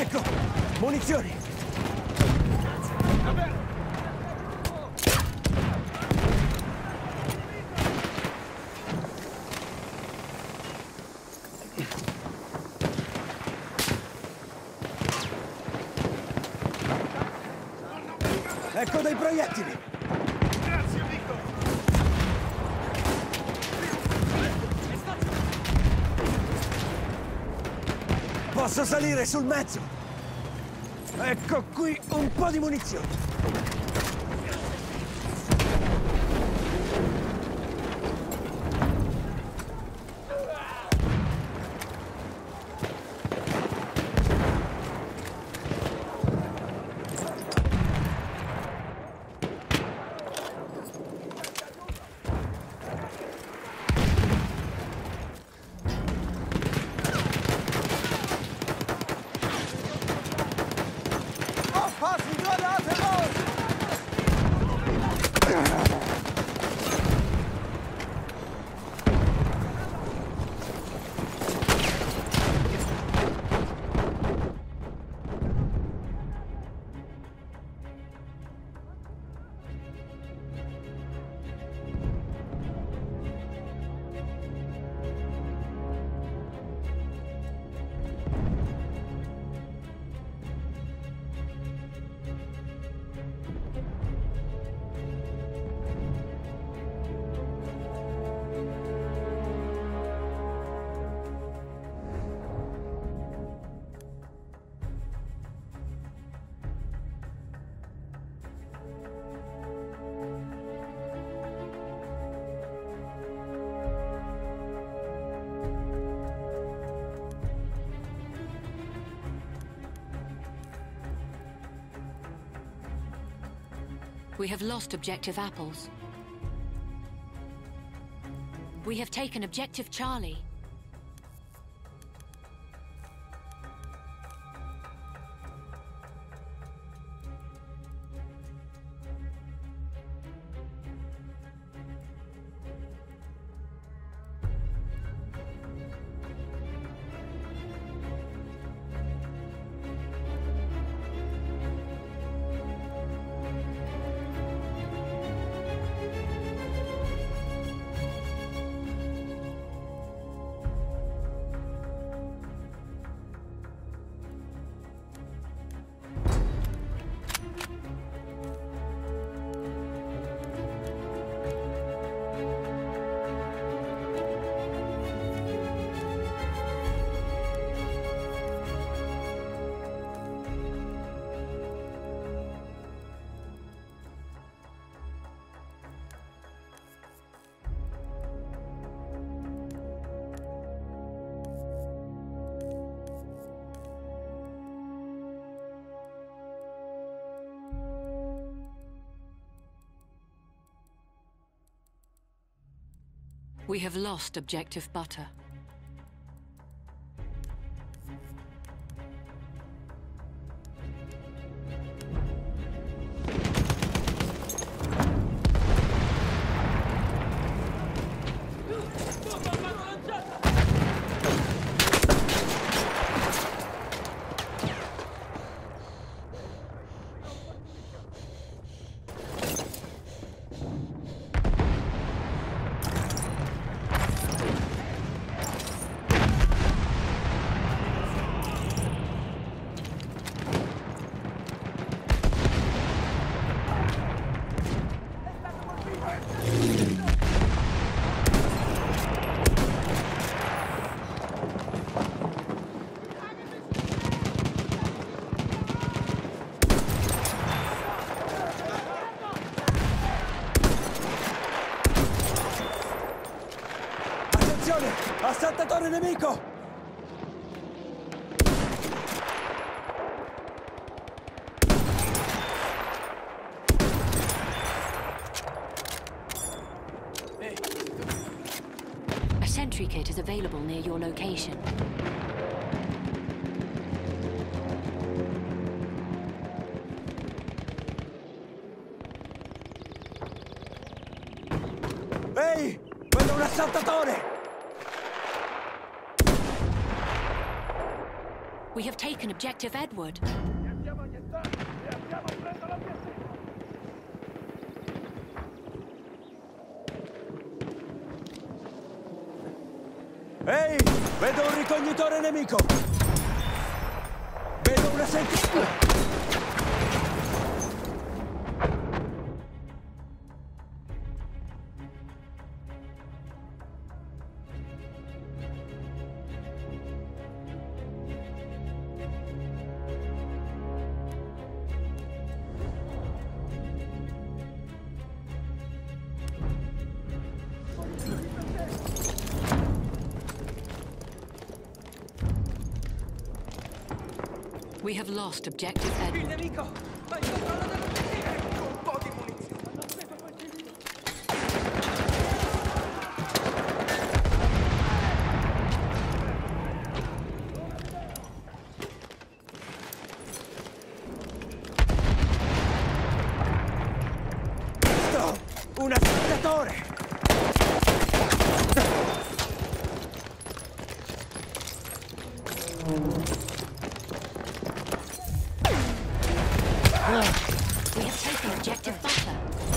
Ecco, munizioni. Ecco dei proiettili. Grazie, amico. Posso salire sul mezzo? Ecco qui un po' di munizioni. We have lost Objective Apples. We have taken Objective Charlie. We have lost Objective Butter. Assaltatore nemico! A sentry kit is available near your location. Ehi! Vedo un assaltatore! We have taken Objective Edward. Andiamo a annientare e andiamo a prendere l'obiettivo. Ehi! Vedo un ricognitore nemico! Vedo una sentinella! We have lost Objective Edward. Il nemico! Va in controllo dell'obiettivo! Ecco un po' di munizioni! Visto! Un assicuratore! We have taken Objective Butter.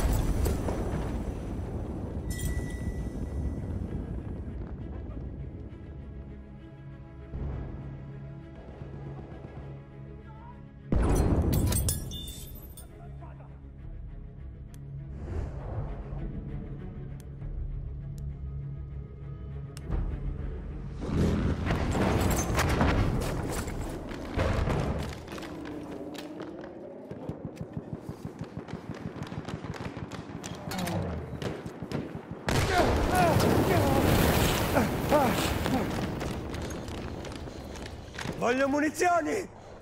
Voglio munizioni!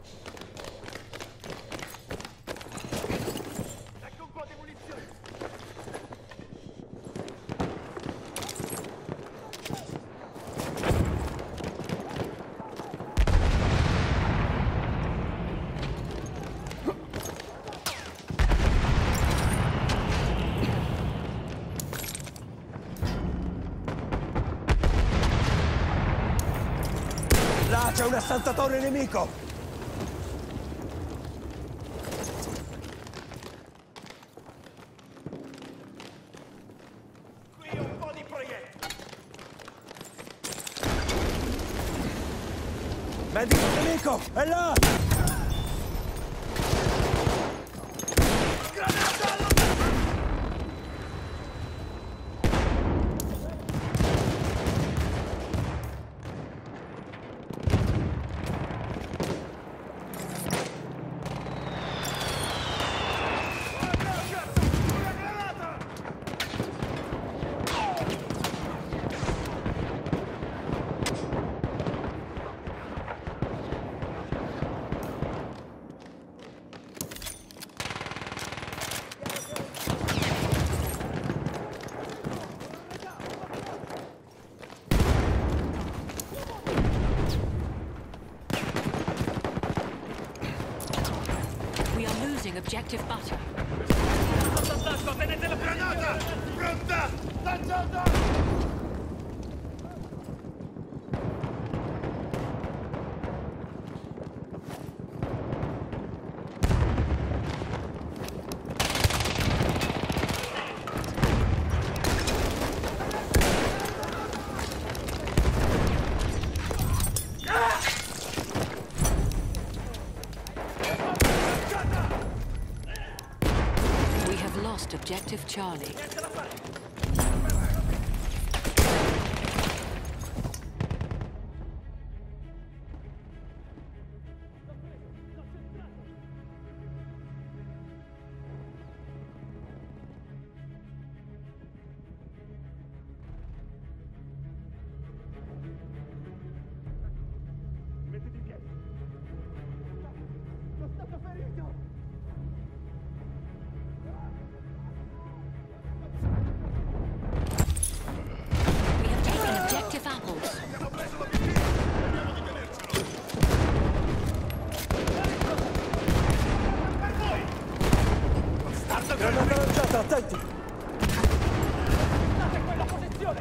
Ecco un po' di munizioni! Là c'è un assaltatore nemico! Qui un po' di proiettili! Medico nemico! È là! Granata allo... Una granata! We are losing Objective Butter. D'acqua, tenete la granata! Pronta! Lanciata! We have lost Objective Charlie. Mettiti in piedi! Sono stato ferito! We have taken Objective Apples. Abbiamo preso l'obiettivo! Speriamo di tenercelo! Per voi! Bastardo Granata lanciata, attenti! State in quella posizione!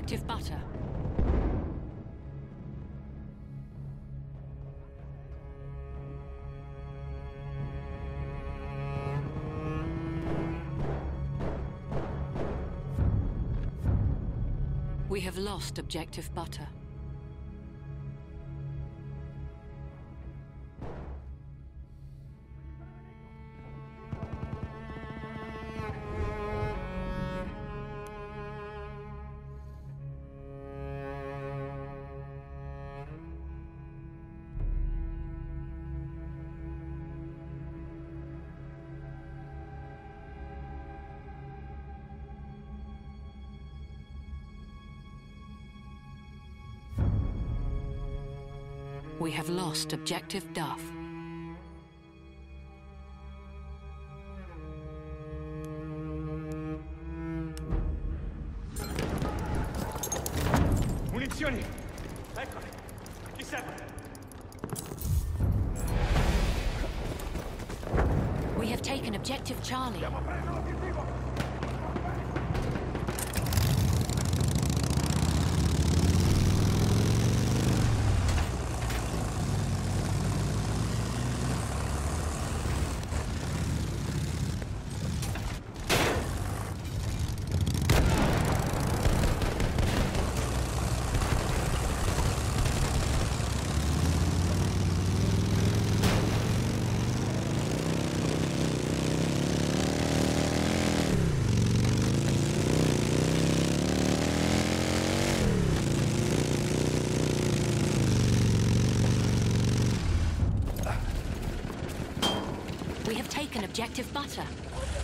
objective butter. We have lost objective butter. We have lost objective Duff. Munizioni! Eccole! Chi serve? We have taken objective Charlie. Andiamo a prendere l'obiettivo! We have taken objective butter.